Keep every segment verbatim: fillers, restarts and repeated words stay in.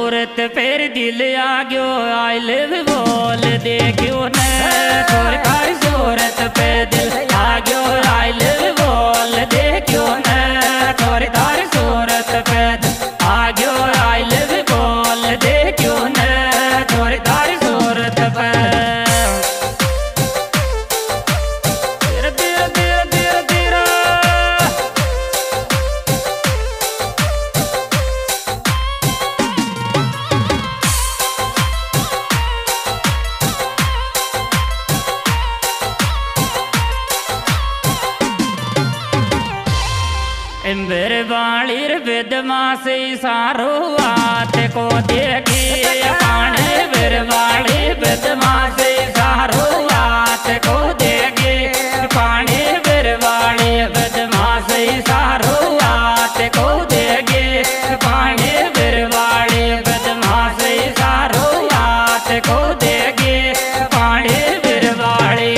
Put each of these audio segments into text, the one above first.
सूरत फिर दिल आ गयो आई लिव बोल दे क्यों न तोर तारी सूरत पे दिल आ गयो आई लिव बोल दे क्यों न तोर तारी सूरत पे दिल आ गयो आई लिव बोल दे क्यों न तोर तारी सूरत पे इम्बर बालीर विदमा से सारो आत को देखी पाने बिर वाली विदमा से सारो आत को देखी पाने बिर वाली विदमा से सारो आत को देखी पाने बिर वाली विदमा से सारो आत को देखी पाने बिर वाली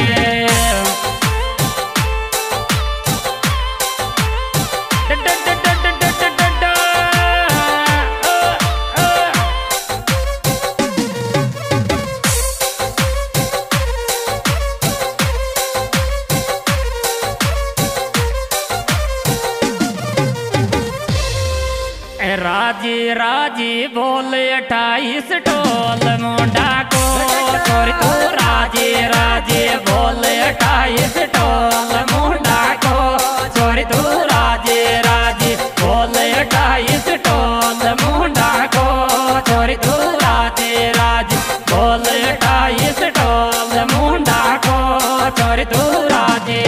राजी राजी बोल अठाईस टोल मुंडा को सॉरी तू राजी राजी बोल अठाईस टोल मुंडा को सॉरी तू राजी राजी बोल अठाईस टोल मुंडा को सॉरी तू राजी राजी बोल अठाईस टोल मुंडा को सॉरी तू राजी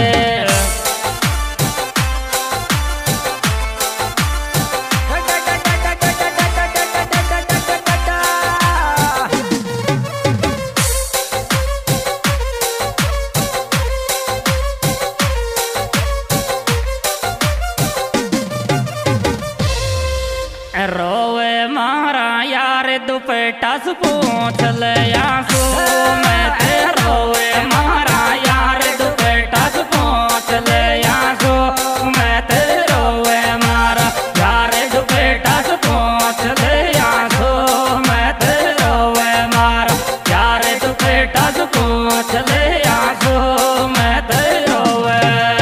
रोवे मारा यार दुपट्टा से पूछ ले आंसू मैं ते रोवे मारा यार दुपट्टा से पूछ ले आंसू मैं ते रोवे मारा यार दुपट्टा से पूछ ले आंसू मैं ते रोवे मारा यार दुपट्टा से पूछ ले आंसू मैं ते रोवे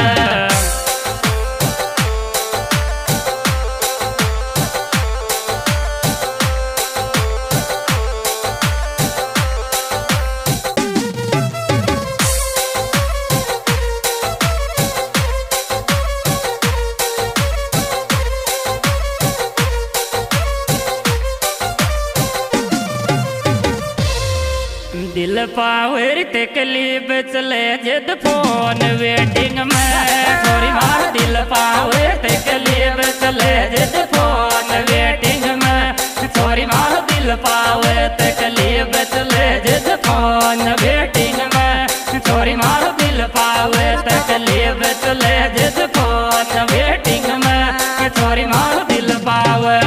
दिल पावर तकलीफ चले जद फोन वेटिंग में सॉरी मार दिल पावर तकलीफ चले जद फोन वेटिंग में सॉरी मार दिल पावर तकलीफ चले जद फोन वेटिंग में सॉरी मार दिल पावर तकलीफ चले जद फोन वेटिंग में सॉरी मार दिल पावर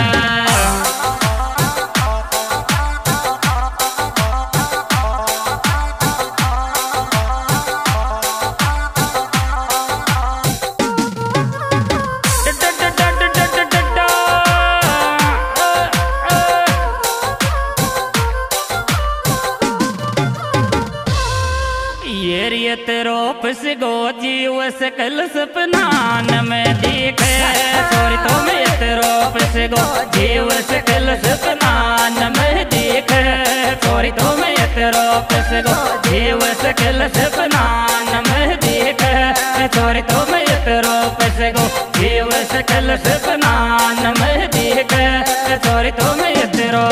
रोप से गो जीव सकल सपनान में दिखे सॉरी तो मैं रोप से गो जीव सकल सपनान में दिखे सॉरी तो मैं रोप से गो जीव सकल सपनान में दिखे सॉरी तो मैं रोप से गो जीव सकल सपनान में दिखे सॉरी तो मैं रो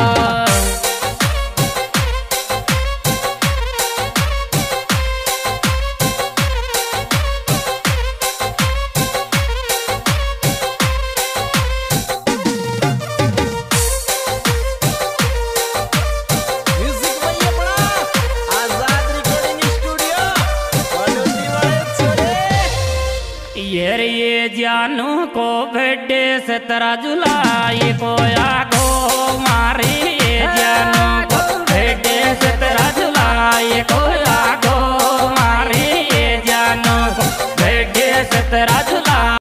ये जानू को बर्थडे सत्रह जुलाई को आगो मारी ये जानू को बर्थडे सत्रह जुलाई को आगो मारी ये जानू को बर्थडे सत्रह जुलाई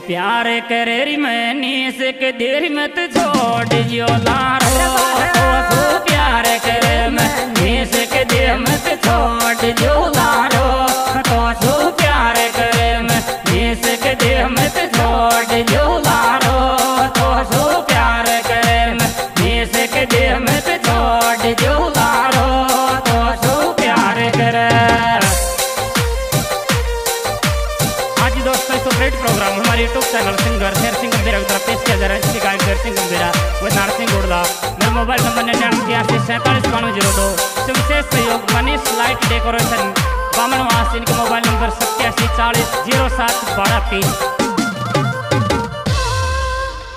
प्यार करे मैं नीस के देर में तो छोड़ जो लारो तो सो प्यार करे मैं नीस के देर में तो छोड़ जो लारो तो सो प्यार करे मैं नीस के देर में तो छोड़ जो लारो तो सो प्यार करे मैं नीस के देर में तो छोड़ जो लारो तो सो प्यार करे। आज दोस्तों इस सुपरहिट प्रोग्राम हमारे YouTube channel singer Sher Singh गंभीरा की तरफ पेश किया जा रहा है, जिसकी गायक शेर सिंह गंभीरा व नारसिंह गुड़ला। मेरा मोबाइल नंबर निन्यानवे तिरासी सैंतालीस बानवे जीरो दो। विशेष सहयोग मनीष लाइट डेकोरेशन बामन वास, इनका मोबाइल नंबर सत्यासी चालीस जीरो सात बारह तीस।